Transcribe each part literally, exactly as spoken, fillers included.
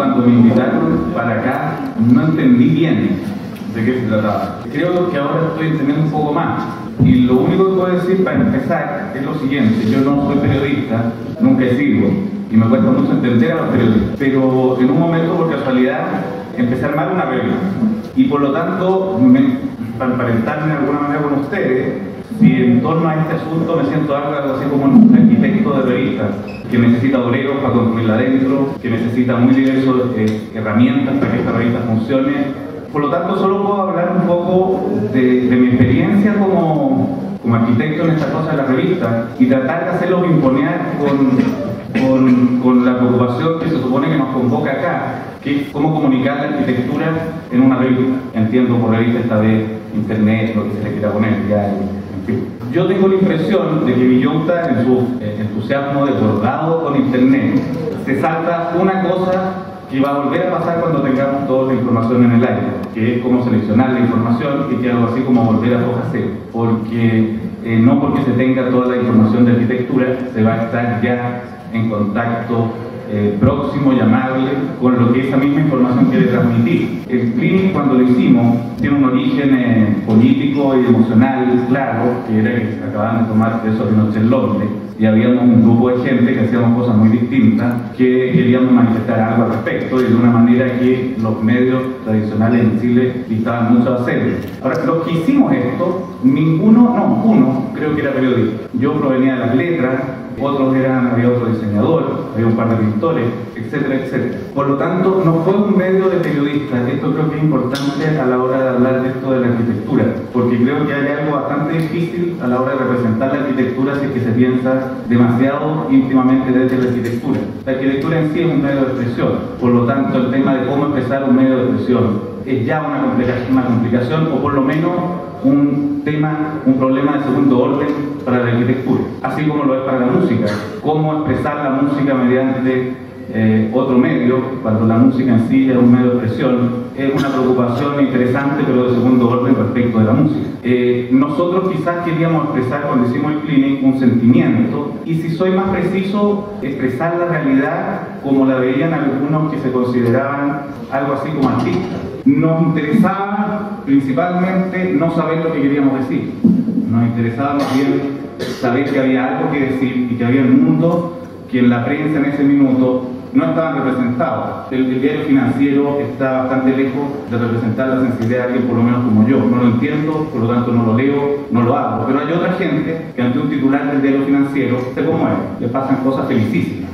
cuando me invitaron para acá no entendí bien de qué se trataba. Creo que ahora estoy entendiendo un poco más. Y lo único que puedo decir para empezar es lo siguiente: yo no soy periodista, nunca he sido, y me cuesta mucho entender a los periodistas. Pero en un momento, por casualidad, empecé a armar una regla. Y por lo tanto, me, para emparentarme de alguna manera con ustedes, si en torno a este asunto me siento algo así como un arquitecto de revistas, que necesita obreros para construirla adentro, que necesita muy diversas eh, herramientas para que esta revista funcione. Por lo tanto, solo puedo hablar un poco de, de mi experiencia como, como arquitecto en esta cosa de la revista y tratar de hacerlo pimponear con, con, con la preocupación que se supone que nos convoca acá, que es cómo comunicar la arquitectura en una revista. Entiendo por revista esta vez internet, lo que se le quiera poner, ya, en fin. Yo tengo la impresión de que Villota, en su eh, entusiasmo desbordado con internet, se salta una cosa que va a volver a pasar cuando tengamos toda la información en el aire, que es cómo seleccionar la información, y que algo así como volver a hoja cero, porque eh, no porque se tenga toda la información de arquitectura se va a estar ya en contacto eh, próximo y amable con lo que esa misma información quiere transmitir. El Clinic, cuando lo hicimos, tiene un origen eh, político y emocional claro, que era que acababan de tomar eso de noche en Londres, y habíamos un grupo de gente que hacíamos cosas muy distintas, que queríamos manifestar algo al respecto, y de una manera que los medios tradicionales en Chile distaban mucho a hacerlo. Ahora, los que hicimos esto, ninguno, no, uno, creo que era periodista. Yo provenía de las letras, otros eran, había otro diseñador, había un par de pintores, etcétera, etcétera. Por lo tanto, no fue un medio de periodistas. Esto creo que es importante a la hora de hablar de esto de la arquitectura, porque creo que hay algo bastante difícil a la hora de representar la arquitectura si es que se piensa demasiado íntimamente desde la arquitectura. La arquitectura en sí es un medio de expresión, por lo tanto el tema de cómo expresar un medio de expresión es ya una complicación, una complicación o por lo menos un tema, un problema de segundo orden para la arquitectura, así como lo es para la música. Cómo expresar la música mediante eh, otro medio, cuando la música en sí es un medio de expresión, es una preocupación interesante, pero de segundo orden respecto de la música. Eh, nosotros quizás queríamos expresar, cuando hicimos el Clinic, un sentimiento, y si soy más preciso, expresar la realidad como la veían algunos que se consideraban algo así como artistas. Nos interesaba principalmente no saber lo que queríamos decir, nos interesaba más bien saber que había algo que decir y que había un mundo que en la prensa en ese minuto no estaban representados. El, el diario financiero está bastante lejos de representar la sensibilidad de alguien, por lo menos como yo. No lo entiendo, por lo tanto no lo leo, no lo hago. Pero hay otra gente que ante un titular del diario financiero se conmueve, le pasan cosas felicísimas.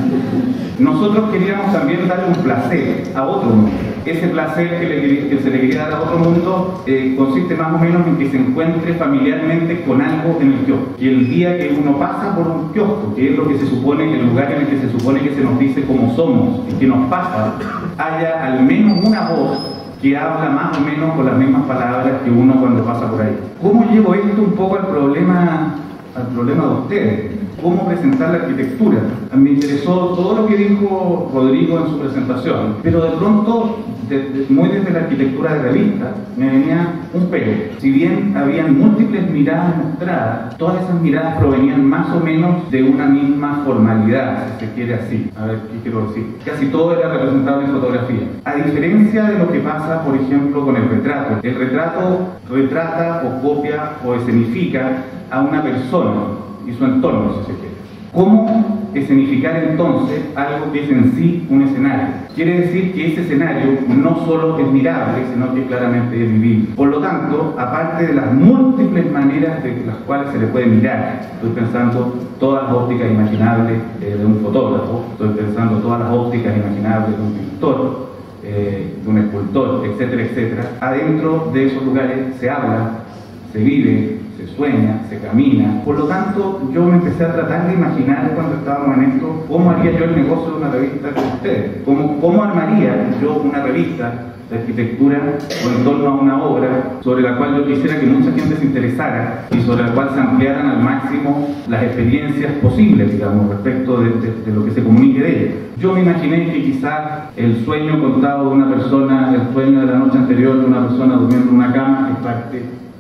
Nosotros queríamos también darle un placer a otro mundo. Ese placer que, le, que se le quería dar a otro mundo eh, consiste más o menos en que se encuentre familiarmente con algo en el kiosco. Y el día que uno pasa por un kiosco, que es lo que se supone, el lugar en el que se supone que se nos dice cómo somos y que nos pasa, haya al menos una voz que habla más o menos con las mismas palabras que uno cuando pasa por ahí. ¿Cómo llevo esto un poco al problema, al problema de ustedes? ¿Cómo presentar la arquitectura? Me interesó todo lo que dijo Rodrigo en su presentación, pero de pronto, de, de, muy desde la arquitectura de revista, me venía un pero. Si bien habían múltiples miradas mostradas, todas esas miradas provenían más o menos de una misma formalidad, si se quiere así. A ver, ¿qué quiero decir? Casi todo era representado en fotografía. A diferencia de lo que pasa, por ejemplo, con el retrato. El retrato retrata o copia o escenifica a una persona y su entorno, si se quiere. ¿Cómo escenificar entonces algo que es en sí un escenario? Quiere decir que ese escenario no solo es mirable, sino que claramente es vivible. Por lo tanto, aparte de las múltiples maneras de las cuales se le puede mirar, estoy pensando todas las ópticas imaginables eh, de un fotógrafo, estoy pensando todas las ópticas imaginables de un pintor, eh, de un escultor, etcétera, etcétera, adentro de esos lugares se habla, se vive, se sueña, se camina. Por lo tanto, yo me empecé a tratar de imaginar cuando estábamos en esto, cómo haría yo el negocio de una revista con ustedes, cómo, cómo armaría yo una revista de arquitectura o en torno a una obra sobre la cual yo quisiera que mucha gente se interesara y sobre la cual se ampliaran al máximo las experiencias posibles, digamos, respecto de, de, de lo que se comunique de ella. Yo me imaginé que quizás el sueño contado de una persona, el sueño de la noche anterior de una persona durmiendo en una cama, es parte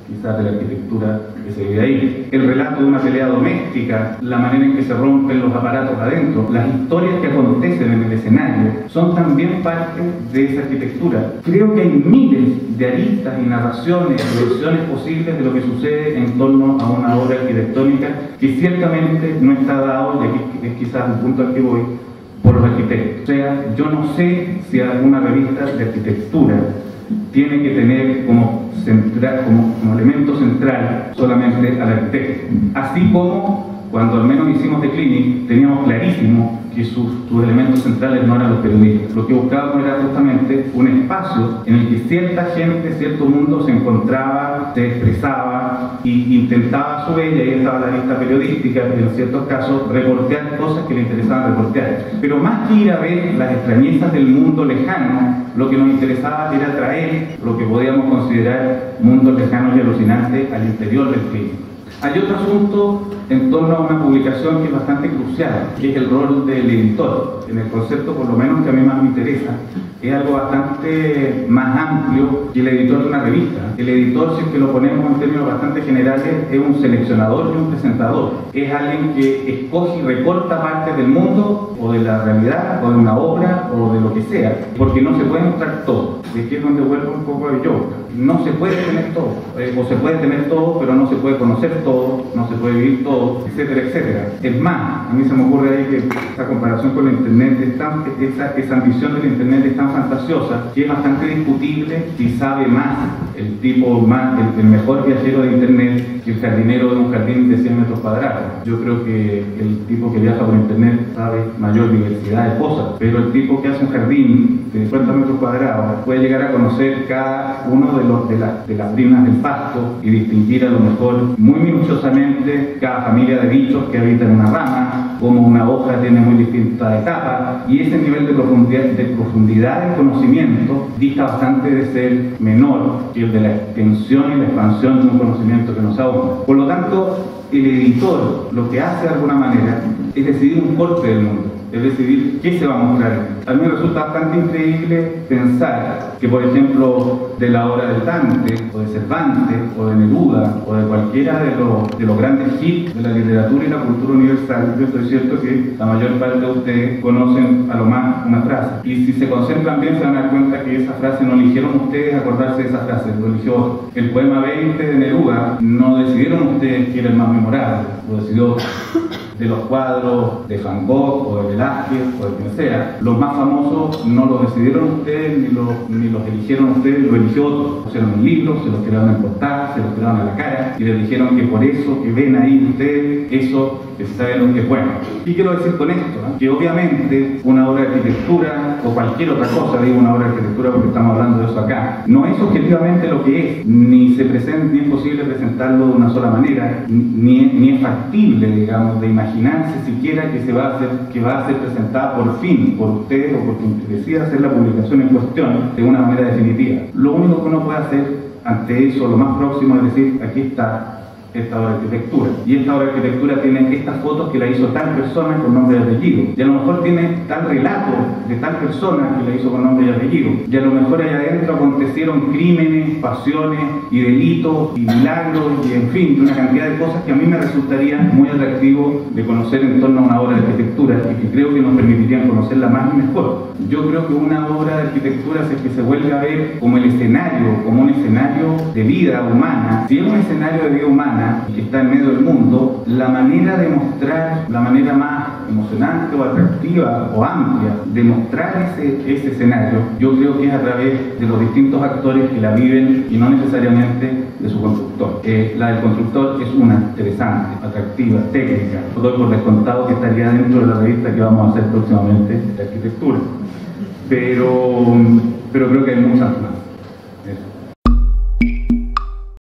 quizás de la arquitectura que se vive ahí. El relato de una pelea doméstica, la manera en que se rompen los aparatos adentro, las historias que acontecen en el escenario, son también parte de esa arquitectura. Creo que hay miles de aristas y narraciones y versiones posibles de lo que sucede en torno a una obra arquitectónica que ciertamente no está dado, y aquí es quizás el punto al que voy, por los arquitectos. O sea, yo no sé si alguna revista de arquitectura tiene que tener como, central, como, como elemento central solamente al arquitecto. Así como cuando al menos hicimos The Clinic, teníamos clarísimo que sus, sus elementos centrales no eran los periodistas. Lo que buscábamos era justamente un espacio en el que cierta gente, cierto mundo se encontraba, se expresaba e intentaba a su vez, y ahí estaba la lista periodística, y en ciertos casos reportear cosas que le interesaban reportear. Pero más que ir a ver las extrañezas del mundo lejano, lo que nos interesaba era traer lo que podíamos considerar mundos lejanos y alucinantes al interior del clima. Hay otro asunto en torno a una publicación que es bastante crucial, que es el rol del editor. En el concepto, por lo menos que a mí más me interesa, es algo bastante más amplio que el editor de una revista. El editor, si es que lo ponemos en términos bastante generales, es un seleccionador y un presentador. Es alguien que escoge y recorta partes del mundo, o de la realidad, o de una obra, o de lo que sea, porque no se puede mostrar todo. De aquí es donde vuelvo un poco a yo. No se puede tener todo, eh, o se puede tener todo, pero no se puede conocer todo, no se puede vivir todo, etcétera, etcétera. Es más, a mí se me ocurre ahí que esa comparación con el Internet, es tan, esa, esa ambición del Internet es tan fantasiosa que es bastante discutible si sabe más el tipo más, el, el mejor viajero de Internet que el jardinero de un jardín de cien metros cuadrados. Yo creo que el tipo que viaja por Internet sabe mayor diversidad de cosas, pero el tipo que hace un jardín de cincuenta metros cuadrados puede llegar a conocer cada uno de, los, de, la, de las brinas del pasto y distinguir a lo mejor muy minuciosamente cada familia de bichos que habitan en una rama, como una hoja tiene muy distintas etapas, y ese nivel de profundidad, de profundidad del conocimiento dista bastante de ser menor que el de la extensión y la expansión de un conocimiento que nos ahonda. Por lo tanto, el editor lo que hace de alguna manera es decidir un corte del mundo, es decidir qué se va a mostrar. A mí me resulta bastante increíble pensar que, por ejemplo, de la obra de Dante, o de Cervantes, o de Neruda, o de cualquiera de los, de los grandes hits de la literatura y la cultura universal, yo estoy cierto que la mayor parte de ustedes conocen a lo más una frase. Y si se concentran bien se van a dar cuenta que esa frase no eligieron ustedes acordarse de esa frase, lo eligió otro. El poema veinte de Neruda no decidieron ustedes que era el más memorable, lo decidió otro. De los cuadros de Van Gogh o de Velázquez o de quien sea, los más famosos no los decidieron ustedes ni los, ni los eligieron ustedes, lo eligió otro. Pusieron en libros, se los tiraron en portada, se los tiraron a la cara y les dijeron que por eso que ven ahí ustedes, eso que saben lo que es bueno. ¿Y quiero decir con esto? ¿no? Que obviamente una obra de arquitectura o cualquier otra cosa, digo una obra de arquitectura porque estamos hablando de eso acá, no es objetivamente lo que es, ni se presenta, ni es posible presentarlo de una sola manera, ni, ni es factible, digamos, de imaginar imaginarse siquiera que se va a hacer, que va a ser presentada por fin por ustedes o por quien decida hacer la publicación en cuestión de una manera definitiva. Lo único que uno puede hacer ante eso, lo más próximo, es decir, aquí está esta obra de arquitectura. Y esta obra de arquitectura tiene estas fotos que la hizo tal persona con nombre y apellido. Y a lo mejor tiene tal relato de tal persona que la hizo con nombre y apellido. Y a lo mejor allá adentro acontecieron crímenes, pasiones y delitos y milagros y en fin, de una cantidad de cosas que a mí me resultaría muy atractivo de conocer en torno a una obra de arquitectura y que creo que nos permitirían conocerla más y mejor. Yo creo que una obra de arquitectura es que se vuelve a ver como el escenario, como un escenario de vida humana. Si es un escenario de vida humana que está en medio del mundo, la manera de mostrar, la manera más emocionante o atractiva o amplia de mostrar ese, ese escenario, yo creo que es a través de los distintos actores que la viven y no necesariamente de su constructor. Eh, la del constructor es una interesante, atractiva, técnica. Lo doy por descontado que estaría dentro de la revista que vamos a hacer próximamente de arquitectura. Pero, pero creo que hay muchas más.